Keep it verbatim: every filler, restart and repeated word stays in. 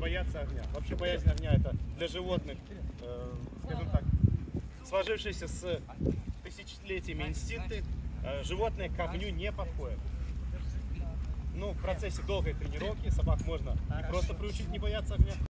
бояться огня. Вообще боязнь огня это для животных, э, скажем так, сложившиеся с тысячелетиями инстинкты, э, животные к огню не подходят. Ну, в процессе долгой тренировки собак можно не просто приучить не бояться огня,